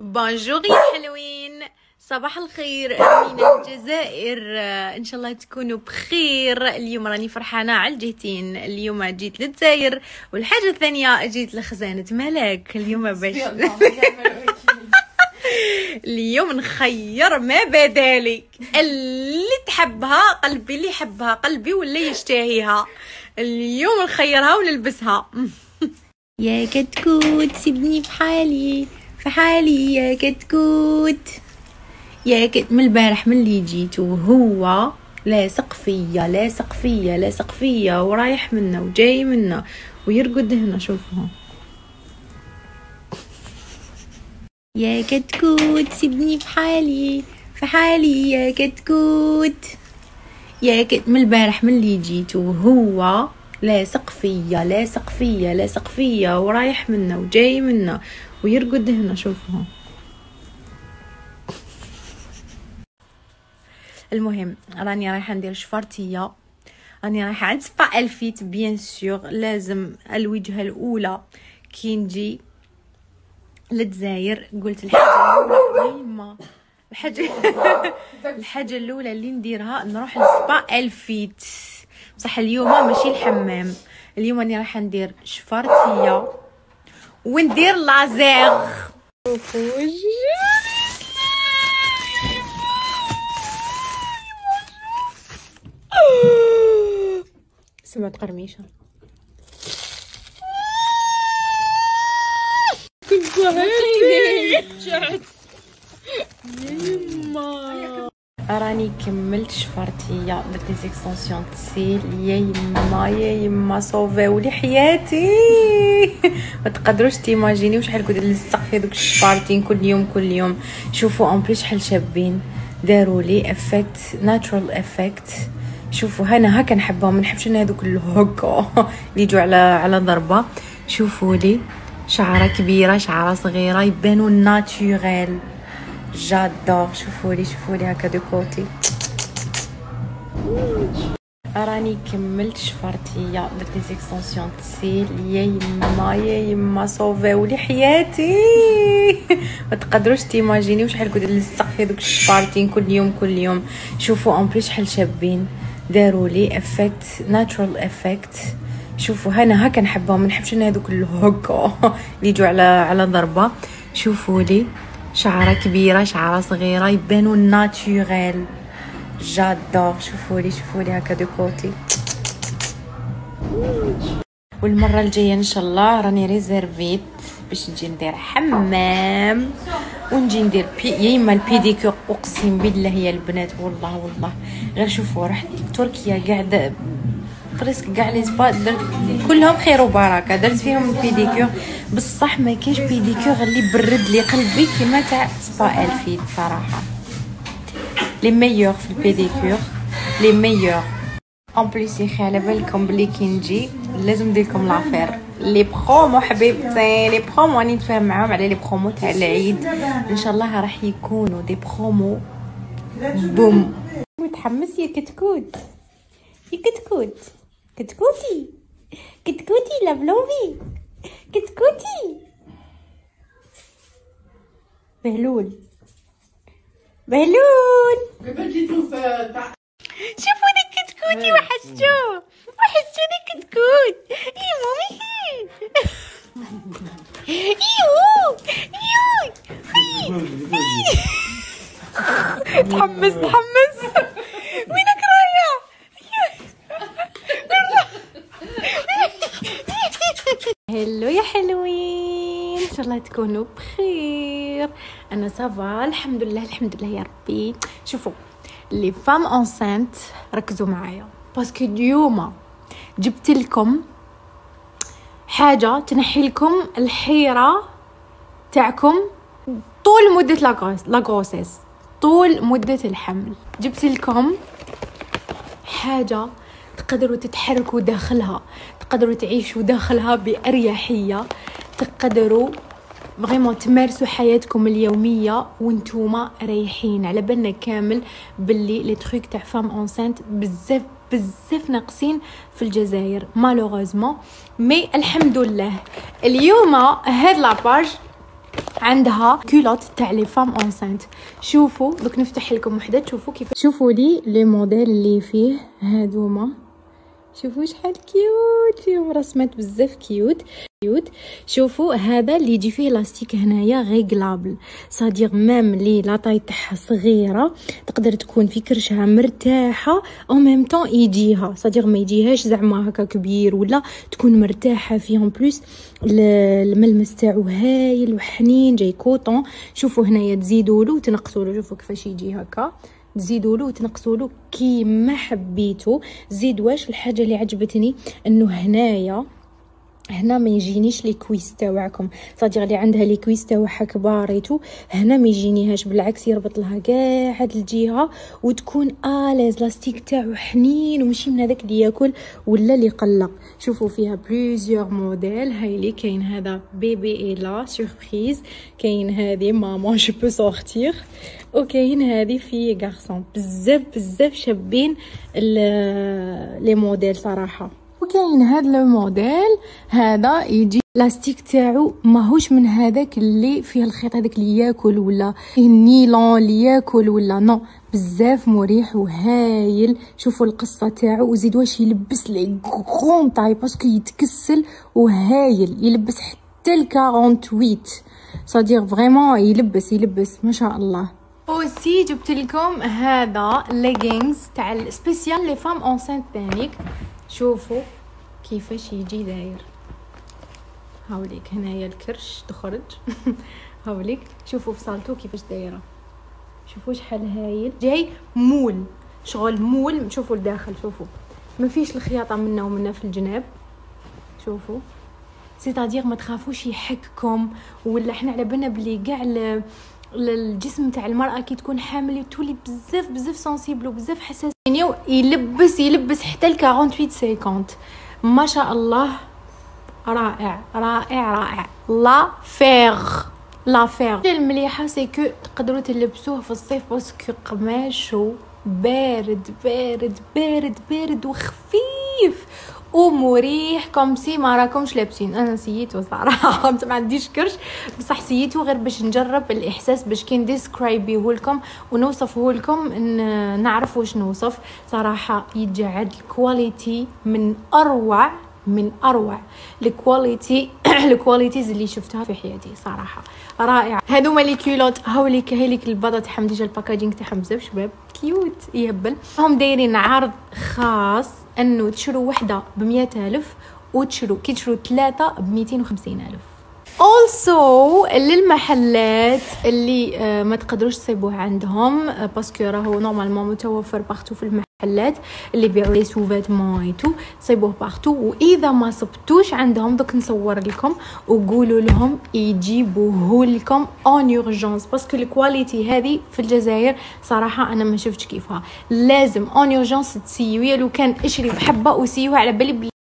بونجور يا حلوين، صباح الخير من الجزائر. ان شاء الله تكونوا بخير. اليوم راني فرحانه على الجهتين. اليوم جيت للجزائر، والحاجه الثانيه جيت لخزانه ملاك اليوم باش اليوم نخير ما بدالي اللي تحبها قلبي، اللي يحبها قلبي ولا يشتهيها. اليوم نخيرها ونلبسها. يا كتكوت سيبني في حالي في حالي يا كتكوت يا من البارح من اللي جيت وهو لاصق فيا لاصق فيا لاصق فيا ورايح منا وجاي منا ويرقد هنا. شوفوا يا كتكوت سيبني في حالي في حالي يا كتكوت يا من البارح من اللي جيت وهو لاصق فيا لاصق فيا لاصق فيا ورايح منا وجاي منا ويرقد هنا. شوفوا المهم راني رايحه ندير شفرتيه، راني رايحه عند سبا الفيت بيان سور. لازم الوجهه الاولى كي نجي للجزائر قلت الحاجه الاولى الحاجه الاولى اللي نديرها نروح لسبا الفيت. بصح اليوم ماشي الحمام، اليوم راني رايحه ندير شفرتيه وندير لازير. سمعت قرميشه راني كملت شفرتيه درت لي زيكستونسيون تسيل. يا يما يا يما صوفيولي حياتي. ما تقدروش تيماجينيو شحال كنت نلصق في دوك الشفارتين كل يوم كل يوم. شوفوا اون بليس شحال شابين، داروا لي افكت ناتشورال افكت. شوفوا انا هكا نحبهم، ما نحبش انا هذوك الهكا اللي يجوا على ضربه. شوفوا لي شعره كبيره شعره صغيره يبانوا ناتوريل. جادور. شوفوا لي هكا دو كوتي. راني كملت شفرتيه درت لي زيكستونسيون تسيل. يا يما يا يما صوفيولي حياتي. ما تقدروش تيماجينيو شحال كنت نلصق في دوك الشفارتين كل يوم كل يوم. شوفوا اون بليس شحال شابين، داروا لي افكت ناتشورال افكت. شوفوا انا هكا نحبهم، ما نحبش انا هذوك الهكا اللي يجوا على ضربه. شوفوا لي شعره كبيره شعره صغيره يبانوا ناتوريل. جادور. شوفوا لي هكا دو كوتي. والمره الجايه ان شاء الله راني ريزيرفيت باش نجي ندير حمام ونجي ندير يا اما البيديكور. اقسم بالله يا البنات والله غير شوفوا رحت تركيا قاعده بريسك كاع لي سبا كلهم خير وبركه درت فيهم البيديكور. بصح ما كاينش بيديكور اللي برد لي قلبي كيما تاع سبا الفيت صراحه. لي ميور في البيديكور لي ميور. اون بليس يا خي على بالكم بلي كي نجي لازم ندير لكم لافير لي برومو حبيبتي. لي برومو راني نتفاهم معاهم على لي برومو تاع العيد ان شاء الله راح يكونوا دي برومو بوم. متحمس يا كتكوت يا كتكوت كتكوتي كتكوتي لافلوفي كتكوتي بهلول شوفوا ديك كتكوتي وحشتو ديك كتكوت. يا مامي تحمس وينك رايح؟ هلو يا حلوين، ان شاء الله تكونوا بخير. انا صافا الحمد لله يا ربي. شوفوا لي فام انسانت ركزوا معايا باسكو اليوم جبت لكم حاجه تنحي لكم الحيره تاعكم طول مده لاغروسيس طول مده الحمل. جبت لكم حاجه تقدروا تتحركوا داخلها، تقدروا تعيشوا داخلها بأريحية، تقدروا فريمون تمارسوا حياتكم اليوميه وانتوما رايحين. على بالنا كامل باللي لي تروك تاع فام انسانت بزاف ناقصين في الجزائر مالوغوزمون. مي الحمد لله اليوم هاد لاباج عندها كولوت تاع لي فام انسانت. شوفوا دوك نفتح لكم وحده تشوفوا كيف. شوفوا لي لي موديل اللي فيه هادوما، شوفوا شحال كيوت، فيهم رسمات بزاف كيوت. شوفوا هذا اللي يجي فيه لاستيك هنايا ريغلابل، صادير ميم لي لاطاي تاعها صغيره تقدر تكون في كرشها مرتاحه او ميم طون يجيها، صادير ما يجيهاش زعما هكا كبير ولا تكون مرتاحه فيه. اون بليس الملمس تاعو هايل وحنين جاي كوطون. شوفوا هنايا تزيدوا له وتنقصوا له، شوفوا كيفاش يجي هكا، تزيدوا له وتنقصوا له كيما حبيتوا. زيد واش الحاجه اللي عجبتني انه هنا ما يجينيش لي كويس تاعكم، صادير اللي عندها لي كويس تاعها كباريتو هنا ما يجينيهاش، بالعكس يربط لها كاع هاد الجهه وتكون اليز. لاستيك تاعو حنين ومشي من هذاك اللي ياكل ولا اللي يقلق. شوفوا فيها بليزيور موديل، هاي لي كاين هذا بيبي ايلا سوربريز، كاين هذه ماما جو بو سورتير، وكاين هذه في غارسون. بزاف شابين لي موديل صراحه. وكاين هذا الموديل هذا يجي لاستيك تاعو ماهوش من هذاك اللي فيه الخيط هذاك اللي ياكل ولا النيلون اللي ياكل ولا نو، بزاف مريح وهايل. شوفوا القصه تاعو، وزيد واش يلبس لي غون طاي باسكو يتكسل وهايل، يلبس حتى ال 48 صادير فريمون يلبس ما شاء الله. اوسي جبت لكم هذا ليغينغز تاع السبيسيال لي فام انسانت بانيك. شوفوا كيفاش يجي داير، هاوليك هنايا الكرش تخرج هاوليك شوفوا فصالته كيفاش دايره، شوفوا شحال هايل، جاي مول شغل مول. شوفوا الداخل، شوفوا ما فيش الخياطه منا ومنا في الجناب، شوفوا سيتادير ما تخافوش يحككم ولا احنا على بالنا بلي كاع الجسم تاع المراه كي تكون حامل تولي بزاف سنسيبل وبزاف حساس. يلبس حتى ال 48 50 ما شاء الله، رائع. لا فيغ المليحه سيكو تقدروا تلبسوه في الصيف باسكو قماشو بارد وخفيف ومريح كومسي ما راكمش لابسين. انا سييتو صراحه ما عنديش كرش بصح سييتو غير باش نجرب الاحساس، باش كي نديسكرايبيه لكم ونوصفه لكم نعرف واش نوصف. صراحه يتجعد الكواليتي من اروع الكواليتيز اللي شفتها في حياتي صراحه، رائعه. هذوما لي كيلوت هاوليك هايليك الباطه تاعهم ديجا الباكاجينغ تاعهم بزاف شباب كيوت يهبل. هم دايرين عرض خاص انه تشرو وحده ب100,000 وتشرو كي تشرو 3 ب250,000. also للمحلات اللي ما تقدروش تصيبوه عندهم باسكو راهو نورمالمون متوفر بارتو في المحلات اللي بيعوا لي سوفيتمون ايتو، تصيبوه بارتو. واذا ما صبتوش عندهم دوك نصور لكم وقولوا لهم يجيبوه لكم اون اورجونس، باسكو الكواليتي هذه في الجزائر صراحه انا ما شفتش كيفها. لازم اون اورجونس تسيويه، لو كان اشري بحبه وسيوها على بالي